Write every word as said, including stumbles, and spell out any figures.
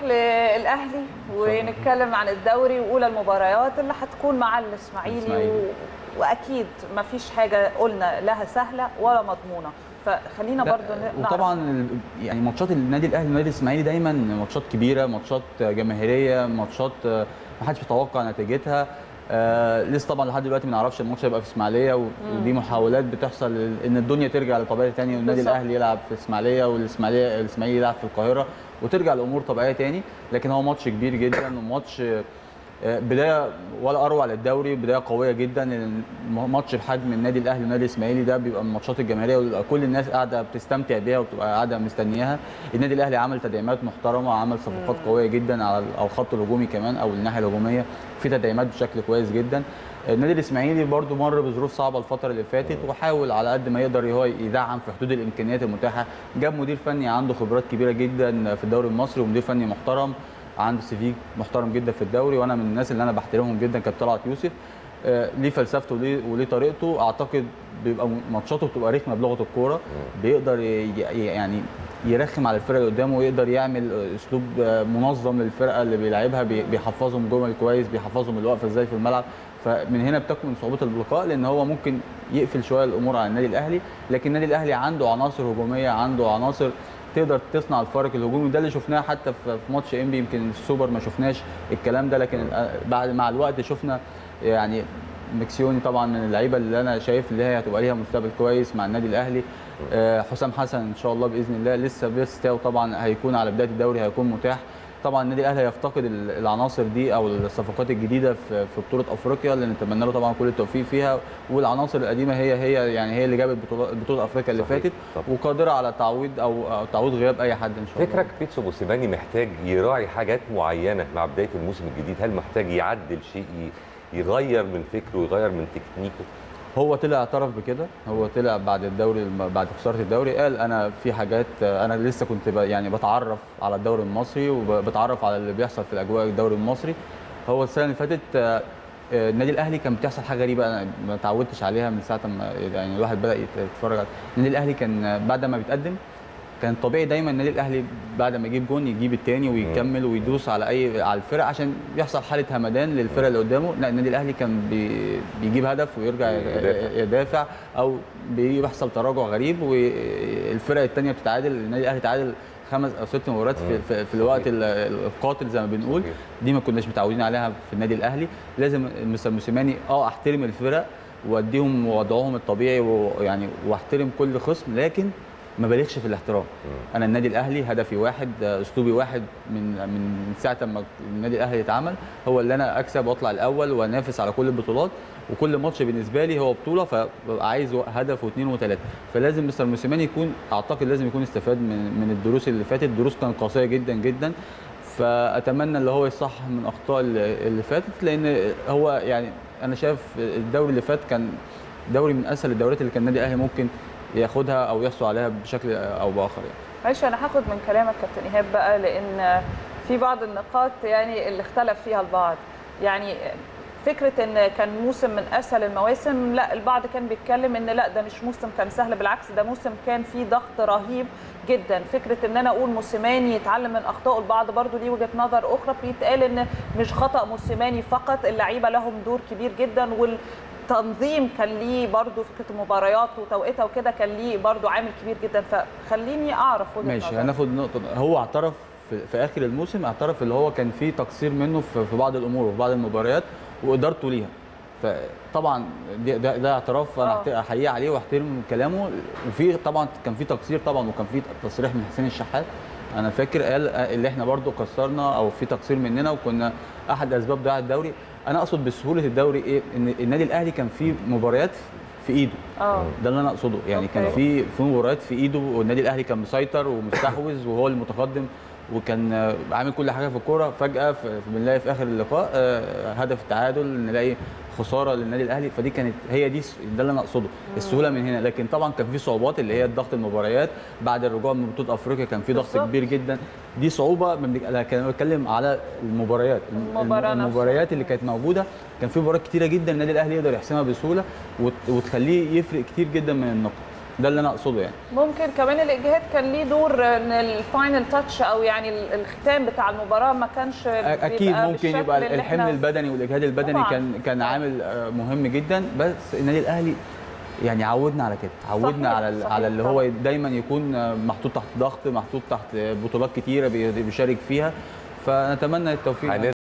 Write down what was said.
للاهلي ونتكلم عن الدوري واولى المباريات اللي هتكون مع الاسماعيلي و... واكيد ما فيش حاجه قلنا لها سهله ولا مضمونه، فخلينا برضو نعرف. وطبعا يعني ماتشات النادي الاهلي والنادي الاسماعيلي دايما ماتشات كبيره، ماتشات جماهيريه، ماتشات ما حدش بيتوقع نتيجتها. آه لسه طبعا لحد دلوقتي ما نعرفش الماتش هيبقى في اسماعيليه، ودي محاولات بتحصل ان الدنيا ترجع لطبيعه ثانيه، والنادي الاهلي يلعب في اسماعيليه والاسماعيليه الاسماعيلي يلعب في القاهره وترجع الامور طبيعيه ثاني. لكن هو ماتش كبير جدا وماتش بدايه ولا اروع للدوري، بدايه قويه جدا. ماتش بحجم النادي الاهلي والنادي الاسماعيلي ده بيبقى من الماتشات الجماهيريه وكل الناس قاعده بتستمتع بيها وبتبقى قاعده مستنياها. النادي الاهلي عمل تدعيمات محترمه، عمل صفقات قويه جدا على الخط الهجومي كمان او الناحيه الهجوميه، في تدعيمات بشكل كويس جدا. النادي الاسماعيلي برده مر بظروف صعبه الفتره اللي فاتت وحاول على قد ما يقدر هو يدعم في حدود الامكانيات المتاحه. جاب مدير فني عنده خبرات كبيره جدا في الدوري المصري ومدير فني محترم عنده سي في محترم جدا في الدوري، وانا من الناس اللي انا بحترمهم جدا كابتن طلعت يوسف. آه ليه فلسفته وليه وليه طريقته. اعتقد بيبقى ماتشاته بتبقى رخمه بلغه الكوره، بيقدر يعني يرخم على الفرقه اللي قدامه ويقدر يعمل اسلوب منظم للفرقه اللي بيلعبها، بيحفظهم جمل كويس، بيحفظهم الوقفه ازاي في الملعب. فمن هنا بتكمن صعوبه اللقاء، لان هو ممكن يقفل شويه الامور على النادي الاهلي. لكن النادي الاهلي عنده عناصر هجوميه، عنده عناصر تقدر تصنع الفارق الهجومي، وده اللي شفناه حتى في ماتش انبي. يمكن السوبر ما شفناش الكلام ده، لكن بعد مع الوقت شفنا يعني مكسيوني طبعا من اللعيبه اللي انا شايف اللي هي هتبقى ليها مستقبل كويس مع النادي الاهلي. حسام حسن ان شاء الله باذن الله لسه بيستاو طبعا هيكون على بدايه الدوري، هيكون متاح. طبعا النادي الاهلي هيفتقد العناصر دي او الصفقات الجديده في في بطوله افريقيا اللي نتمنى له طبعا كل التوفيق فيها، والعناصر القديمه هي هي يعني هي اللي جابت بطوله بطوله افريقيا اللي فاتت وقادره على تعويض او, أو تعويض غياب اي حد ان شاء الله. فكرك بيتسو موسيماني محتاج يراعي حاجات معينه مع بدايه الموسم الجديد؟ هل محتاج يعدل شيء، يغير من فكره ويغير من تكنيكه؟ هو طلع اعترف بكده، هو طلع بعد الدوري بعد خساره الدوري قال انا في حاجات انا لسه كنت يعني بتعرف على الدوري المصري وبتعرف على اللي بيحصل في الاجواء الدوري المصري. هو السنه اللي فاتت النادي الاهلي كان بتحصل حاجه غريبه انا ما اتعودتش عليها من ساعه ما يعني الواحد بدا يتفرج على النادي الاهلي. كان بعد ما بيتقدم كان طبيعي دايما النادي الاهلي بعد ما يجيب جون يجيب الثاني ويكمل ويدوس على اي على الفرق عشان يحصل حاله همدان للفرق اللي قدامه. لا النادي الاهلي كان بي بيجيب هدف ويرجع يدافع او بيحصل تراجع غريب والفرق الثانيه بتتعادل. النادي الاهلي تعادل خمس او ست مباريات في, في, في الوقت القاتل زي ما بنقول. دي ما كناش متعودين عليها في النادي الاهلي. لازم مستر موسيماني اه احترم الفرق واديهم وضعهم الطبيعي ويعني واحترم كل خصم، لكن ما بالغش في الاحترام. انا النادي الاهلي هدفي واحد، اسلوبي واحد من من ساعه ما النادي الاهلي اتعمل، هو اللي انا اكسب واطلع الاول وانافس على كل البطولات، وكل ماتش بالنسبه لي هو بطوله، فببقى عايز هدف واثنين وثلاثه. فلازم مستر موسيماني يكون اعتقد لازم يكون استفاد من من الدروس اللي فاتت. الدروس كانت قاسيه جدا جدا، فاتمنى اللي هو يصحح من اخطاء اللي فاتت، لان هو يعني انا شايف الدوري اللي فات كان دوري من اسهل الدوريات اللي كان النادي الاهلي ممكن ياخدها او يحصل عليها بشكل او باخر يعني. ماشي، انا هاخد من كلامك كابتن ايهاب بقى، لان في بعض النقاط يعني اللي اختلف فيها البعض. يعني فكره ان كان موسم من اسهل المواسم، لا البعض كان بيتكلم ان لا ده مش موسم كان سهل، بالعكس ده موسم كان فيه ضغط رهيب جدا. فكره ان انا اقول موسيماني يتعلم من اخطائه، البعض برضو ليه وجهه نظر اخرى بيتقال ان مش خطا موسيماني فقط، اللعيبه لهم دور كبير جدا، وال تنظيم كان ليه برضو فكره المباريات وتوقيتها وكده كان ليه برضو عامل كبير جدا. فخليني اعرف وجهه ماشي نظر. هناخد نقطه. هو اعترف في, في اخر الموسم، اعترف اللي هو كان فيه تقصير منه في, في بعض الامور وفي بعض المباريات وادارته ليها. فطبعا ده, ده, ده اعتراف انا احييه عليه واحترم كلامه. وفي طبعا كان في تقصير طبعا، وكان في تصريح من حسين الشحات انا فاكر قال اللي احنا برضو قصرنا او في تقصير مننا وكنا احد اسباب ضياع الدوري. انا اقصد بسهوله الدوري ايه؟ ان النادي الاهلي كان فيه مباريات في ايده. اه ده اللي انا اقصده يعني. أوكي. كان في في مباريات في ايده والنادي الاهلي كان مسيطر ومستحوذ وهو المتقدم وكان عامل كل حاجه في الكوره. فجاه بنلاقي في اخر اللقاء هدف التعادل، نلاقي خساره للنادي الاهلي. فدي كانت هي دي ده اللي انا اقصده، السهوله من هنا. لكن طبعا كان في صعوبات اللي هي ضغط المباريات بعد الرجوع من بطوله افريقيا، كان في ضغط كبير جدا. دي صعوبه. انا كان بتكلم على المباريات المباريات اللي كانت موجوده. كان في مباريات كتيره جدا النادي الاهلي يقدر يحسمها بسهوله وتخليه يفرق كتير جدا من النقط. ده اللي انا اقصده يعني. ممكن كمان الاجهاد كان ليه دور ان الفاينل تاتش او يعني الختام بتاع المباراه ما كانش اكيد ممكن يبقى الحمل البدني والاجهاد البدني طبعاً. كان كان عامل مهم جدا، بس النادي الاهلي يعني عودنا على كده، عودنا صحيح. على صحيح. على اللي هو دايما يكون محطوط تحت ضغط، محطوط تحت بطولات كتيره بيشارك فيها، فنتمنى التوفيق.